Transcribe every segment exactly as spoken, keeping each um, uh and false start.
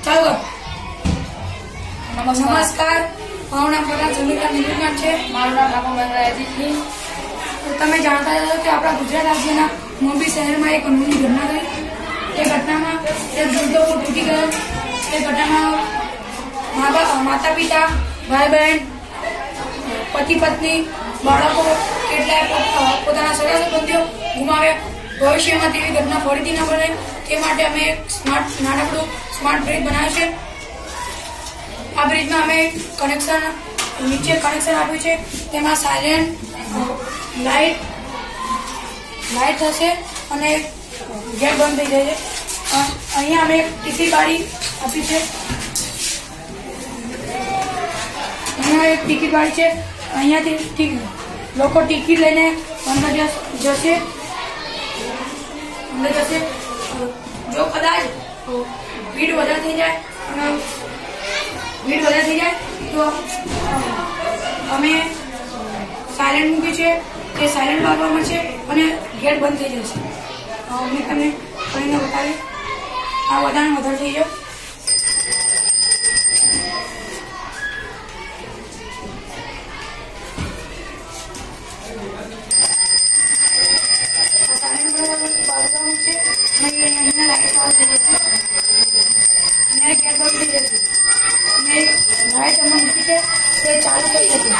ચાલો નમસ્કાર, મારું નામ પ્રકાશ જમીલા નિર્માણ છે. મારું નામ ડાકોર મંગરાજી છે. તો તમે જાણતા હશો કે આપણા ગુજરાત રાજ્યના મોરબી શહેરમાં એક અનોખી ઘટના થઈ. એ ઘટનામાં એક દુર્દો તૂટી ગયો. એ ઘટનામાં માતા પિતા, ભાઈ બહેન, પતિ પત્ની, બાળકો કેટલાય પોતાના સગા સંબંધીઓ ગુમાવ્યા. ભવિષ્યમાં તેવી ઘટના ફરીથી ન બને તે માટે અમે એક સ્માર્ટ નાનકડું સ્માર્ટ બ્રિજ બનાવ્યું છે. આ બ્રિજમાં અમે કનેક્શન નીચે કનેક્શન આપ્યું છે. તેમાં સાયલેન્ટ લાઇટ લાઇટ થશે અને ગેટ બંધ થઈ જાય છે. અહીંયા અમે એક ટીસી બારી આપી છે. અહીંયા એક ટિકિટ બારી છે. અહીંયાથી લોકો ટિકિટ લઈને અંદર જશે અંદર જશે જો કદાચ ભીડ વધારે થઈ જાય અને ભીડ વધારે થઈ જાય તો અમે સાયલેન્ટ મૂકી છે. તે સાયલેન્ટ વાગવામાં છે અને ગેટ બંધ થઈ જશે. અમે તમને કરીને બતાવી આ વધારે વધારે થઈ જાવ. લાઈટ અમે મૂકી છે તે ચાલુ થઈ જશે.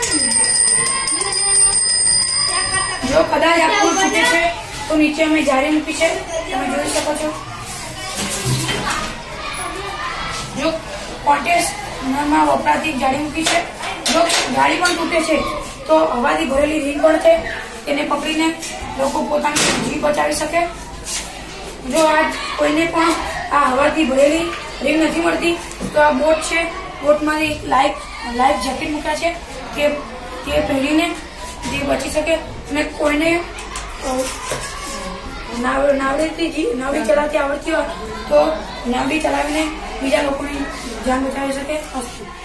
જો કદાચ આ પુલ તૂટે છે તો નીચે અમે જાળી મૂકી છે, તમે જોઈ શકો છો. જો કોન્ટેસ્ટમાં વપરાતી જાળી મૂકી છે. જો જાળી પણ તૂટે છે તો હવાથી ભરેલી રીંગ પણ છે, તેને પકડીને લોકો પોતાની જીવ બચાવી શકે. જો આ કોઈને પણ આ હવાથી ભરેલી રીંગ નથી મળતી તો આ બોટ છે. બોટમાંથી લાઈફ લાઈફ જેકેટ મૂક્યા છે કે તે પહેરીને જે બચી શકે. અને કોઈને નાવડીથી નાવડી ચલાવતી આવડતી હોય તો નાવડી ચલાવીને બીજા લોકોની જાન બચાવી શકે.